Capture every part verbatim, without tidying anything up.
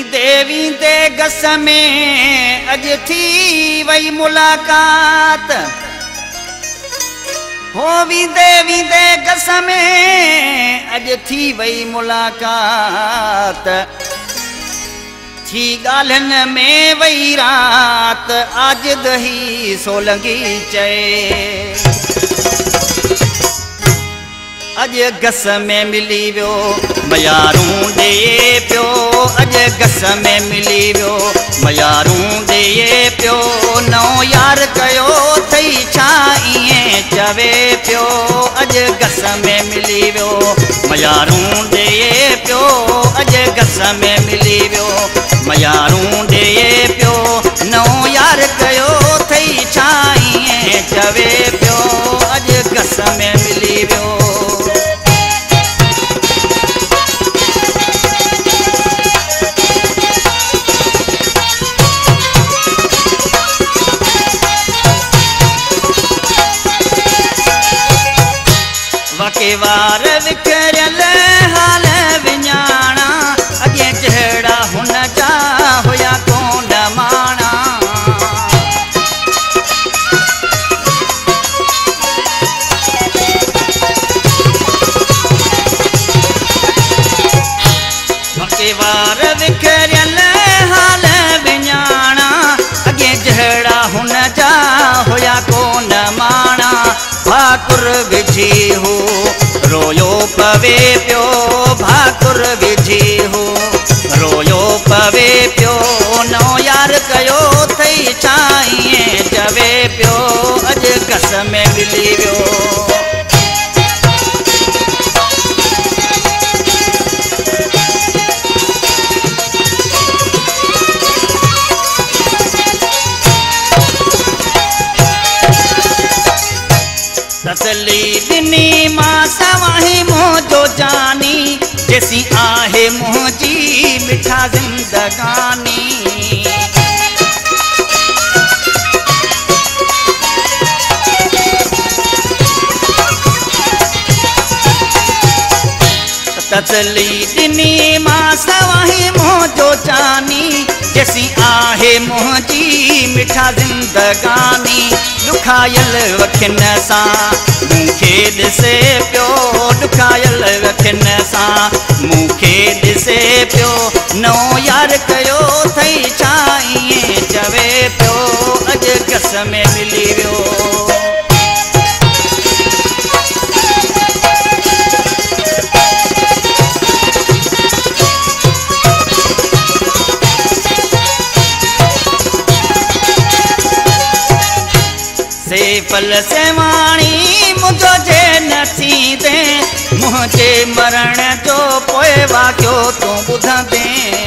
वींदे गस में अज थी वही मुलाकात हो वींदे वींदे गस में अज थी वही मुलाकात थी गालन में वही रात आज दही सोलंगी चए अज गस में मिली वो मयारूं दे पियो अज गस में मिली वो मयारूं दे पियो नौ यार कयो थई छा इएं चवे पियो अज गस में मिली वो मयारूं दे पियो अज गस में मिली वो मयारूं दे पियो नौ यार कयो थई छा इएं चवे पियो अज गस में मिली वो के वार विखरियल हाल विञाणा अॻे जहिड़ा हुन जा हुया कोन माणा के वार विखरियल हाल विञाणा अॻे जहिड़ा हुन जा हुया कोन माणा भाकुर विझी हो रोयो पवे पियो भाकुर विझी हो रोयो पवे पियो नौ यार कयो थई छा इएं चवे पियो अज गस में मिली वियो तसली दिनी मां सवाही मोजो जानी जैसी आहे मुझी मिठा जिंदगानी तसली दिनी मां सवाही मोजो जानी जैसी आहे मुझी मिठा जिंदगानी दुखायल वखिन सां मूंखे ॾिसे पियो दुखायल वखिन सां मूंखे ॾिसे पियो नौ यार कयो थई छा इएं चवे पियो अज गस में मिली वियो से पल से वाणी मुझो जे न थींदे मुझे मरण जो पोइ वाक़ियो तूं ॿुधंदे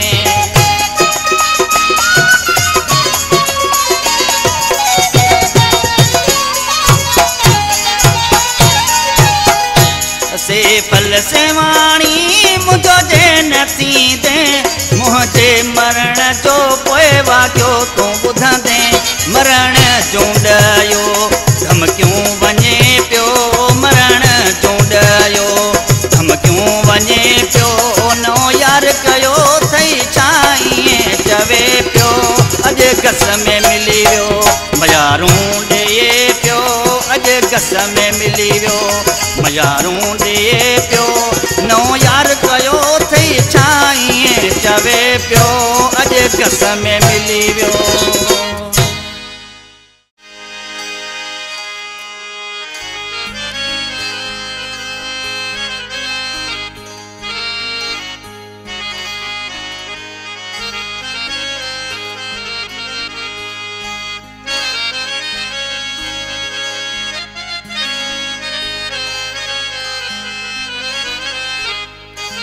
से पल से वाणी मुझो जे न थींदे मुझे मरण जो पोइ वाक़ियो तूं ॿुधंदे मरण चूंडयो धमकियूं वञे पियो मरण चूंडयो धमकियूं वञे पियो नौ यार कयो थई छा इएं चवे पियो अज गस में मिली वियो मयारूं ॾे पियो अज गस में मिली वियो मयारूं ॾे पियो नौ यार कयो थई छा इएं चवे पियो अज गस में मिली वियो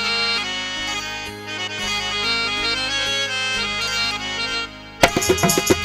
Thank you.